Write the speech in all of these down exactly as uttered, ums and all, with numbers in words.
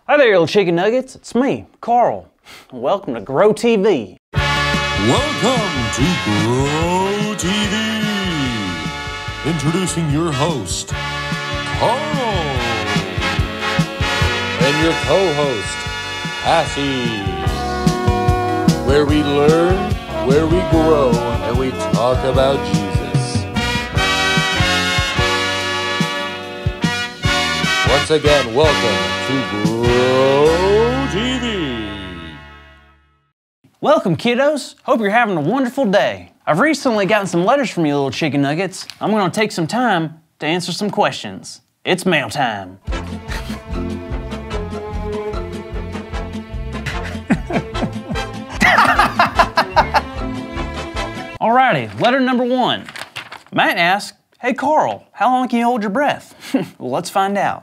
Hi there, little chicken nuggets. It's me, Carl. Welcome to Grow T V. Welcome to Grow T V. Introducing your host, Carl. And your co-host, Cassie. Where we learn, where we grow, and we talk about Jesus. Once again, welcome to Grow T V. Welcome, kiddos. Hope you're having a wonderful day. I've recently gotten some letters from you little chicken nuggets. I'm gonna take some time to answer some questions. It's mail time. Alrighty, letter number one. Matt asked, hey Carl, how long can you hold your breath? Well, let's find out.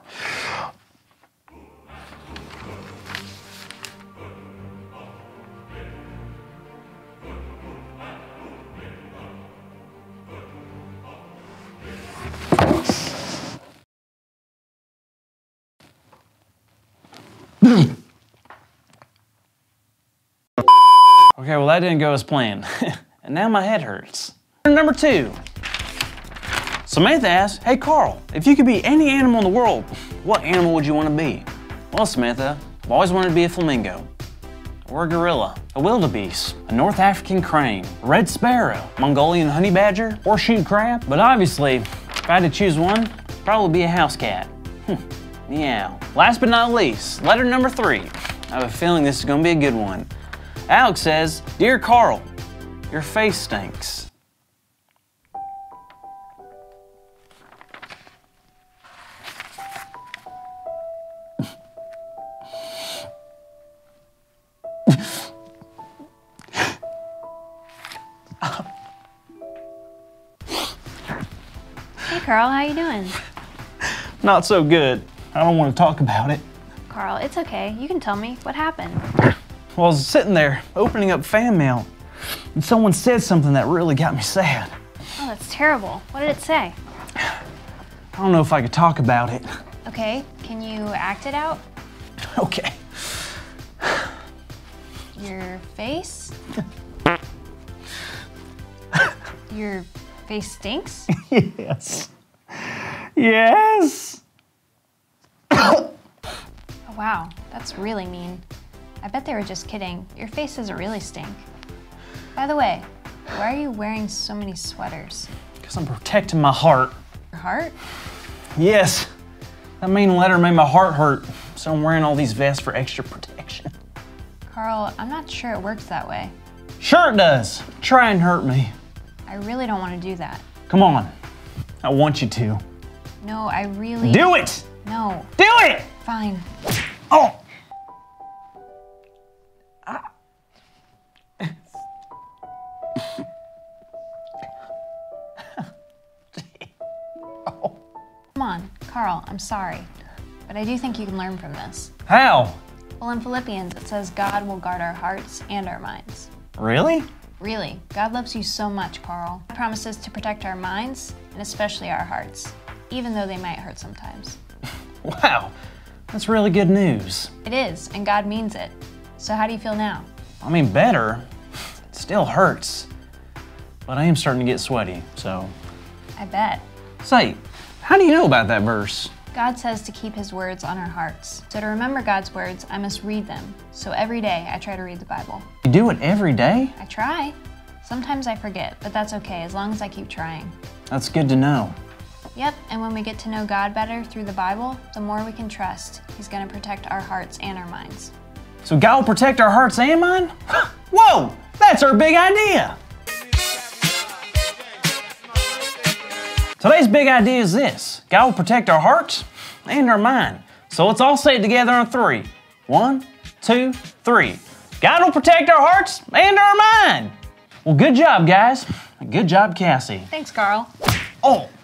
Okay, well that didn't go as planned. And now my head hurts. Number two. Samantha asked, hey Carl, if you could be any animal in the world, what animal would you want to be? Well, Samantha, I've always wanted to be a flamingo, or a gorilla, a wildebeest, a North African crane, a red sparrow, Mongolian honey badger, horseshoe crab. But obviously, if I had to choose one, it'd probably be a house cat. Hmm, meow. Last but not least, letter number three. I have a feeling this is gonna be a good one. Alex says, dear Carl, your face stinks. Hey Carl, how you doing? Not so good. I don't want to talk about it. Carl, it's okay. You can tell me. What happened? Well, I was sitting there opening up fan mail and someone said something that really got me sad. Oh, that's terrible. What did it say? I don't know if I could talk about it. Okay, can you act it out? Okay. Your face? Your face stinks? Yes. Yes. Oh, wow, that's really mean. I bet they were just kidding. Your face doesn't really stink. By the way, why are you wearing so many sweaters? Because I'm protecting my heart. Your heart? Yes. That mean letter made my heart hurt, so I'm wearing all these vests for extra protection. Carl, I'm not sure it works that way. Sure it does. Try and hurt me. I really don't want to do that. Come on. I want you to. No, I really... Do it! No. Do it! Fine. Oh! Come on, Carl, I'm sorry, but I do think you can learn from this. How? Well, in Philippians, it says God will guard our hearts and our minds. Really? Really, God loves you so much, Carl. He promises to protect our minds, and especially our hearts, even though they might hurt sometimes. Wow, that's really good news. It is, and God means it. So how do you feel now? I mean, better. It still hurts. But I am starting to get sweaty, so. I bet. Say, how do you know about that verse? God says to keep his words on our hearts. So to remember God's words, I must read them. So every day I try to read the Bible. You do it every day? I try. Sometimes I forget, but that's okay as long as I keep trying. That's good to know. Yep, and when we get to know God better through the Bible, the more we can trust He's gonna protect our hearts and our minds. So God will protect our hearts and mind? Whoa, that's our big idea. Today's big idea is this. God will protect our hearts and our mind. So let's all say it together on three. One, two, three. God will protect our hearts and our mind. Well, good job, guys. Good job, Cassie. Thanks, Carl. Oh.